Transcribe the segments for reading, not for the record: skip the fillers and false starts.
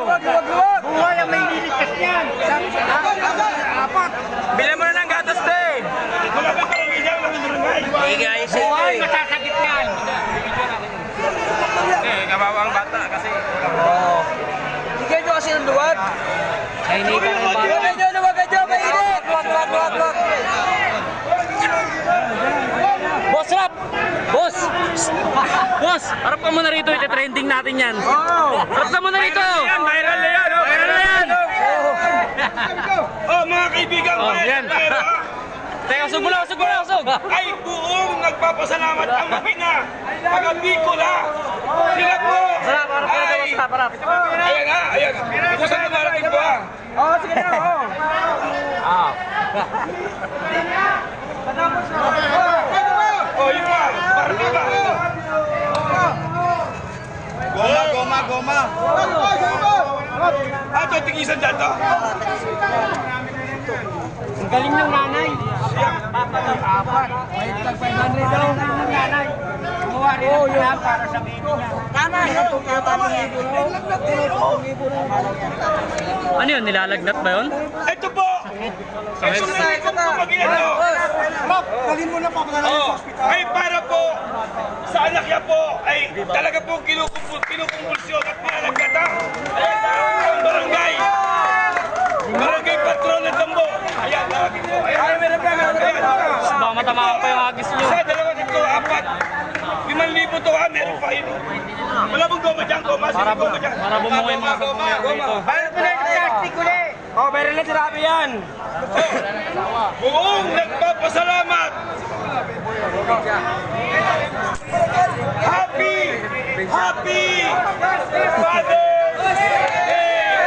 Buhay ang may liligtas niyan. Apat. Bilhin mo na ng gatas, te. Wala ba kayo ganyan? Hey guys, Buhay, masasakit yan. kabawang bata kasi. Sige nyo kasi ng luwag. Ay, hindi ka ng bata. Luwag nyo, mainit. Luwag. Boss Rap! Boss! Boss! Harap ka muna rito, iti-trending natin yan. Harap ka muna rito! Viral na yan! Viral na yan! Oh, mga kaibigan, yan. Teka, usog mo lang, usog! Ay buong nagpapasalamat ang mahina. Taga-Bicol, sila po. Harap. Ayan. Ikusan na narating po, Oo, sige na, oo. Oh, yun ba? Parang ba? Goma. Ito, tigisan dyan to. Ang galing ng nanay. Apat. May tag 500 daw ng nanay. Gumawa rin ng plan para sa baby niya. Nanay, Ano yun, nilalagnat ba yun? Ito po. Ito na pag-inano. Dalhin mo na papadala sa hospital. Ay para po sa anak niya po ay talaga po kinukumpulsyon at nilalagkata. Ang barangay. Barangay Patron ng Tambo. Ayan, lagi po. Ayan, meron ka. Baka matama pa yung agis nyo. Isa, dalawa, tatlo, apat. 5,000 to ha, meron pa yun. Wala mong goma dyan, goma. Sige, goma dyan. Para bumuhay mga sabongan dito. Bayad mo na yung plastic ulit. Oh, meron na sirabi yan. Buong nagpapasalamat. Happy Father's Day!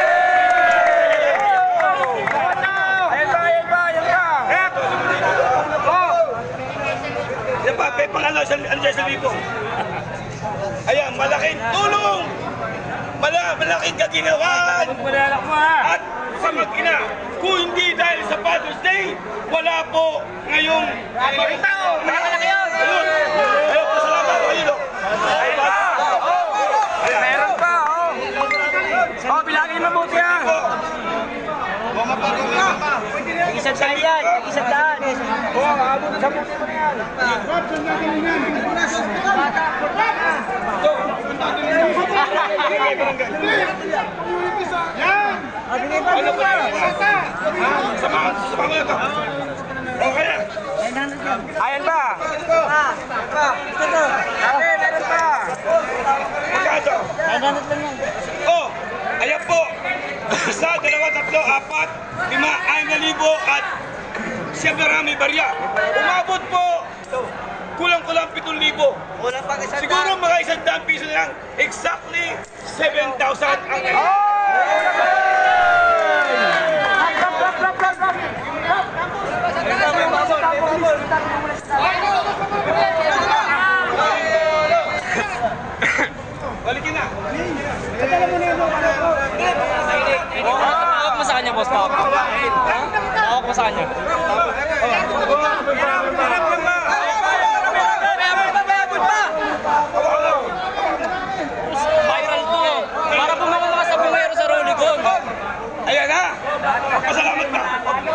Andiyan sa libo. Ayan, malaking tulong. Malaking kaginawan. At sa mag-ina, kung hindi dahil sa Father's Day, wala po ngayong tao. Malaki yun. Ayun, pasalamat ko yun. Meron pa, oh. Oh, bilangin mabuti ha. Isang daan yan, isang daan. Oh, abot sa buti mo yan. Sama mo na ito. Okay na. Ayan ba? Okay, meron pa. Magkano? Oh, ayan po. Isa, dalawa, tatlo, apat, 5, 6,000 at siya marami barya. Umabot po. Kulang-kulang 7,000. Siguro mga 100 piso na lang. Exactly 7,000 ang balikin na. Tawag mo sa kanya, boss. Tawag mo sa kanya. Viral to eh. Para bumama mga sabongero sa Rolicon. Ayan na. Pasalamat na.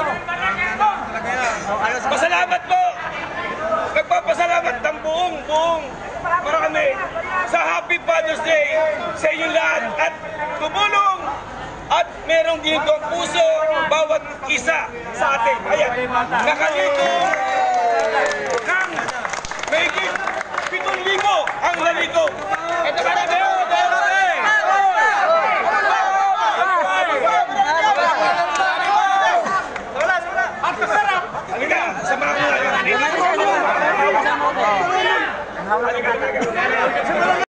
Pasalamat po. Nagpapasalamat ng buong marami sa Happy Father's Day sa inyong lahat at tumulong at merong ginitong puso bawat isa sa atin. Ayan, nakaliko ng mahigit 7,000 ang naliko. Ito ba na kayo? Halika, samahan mo na. Halika.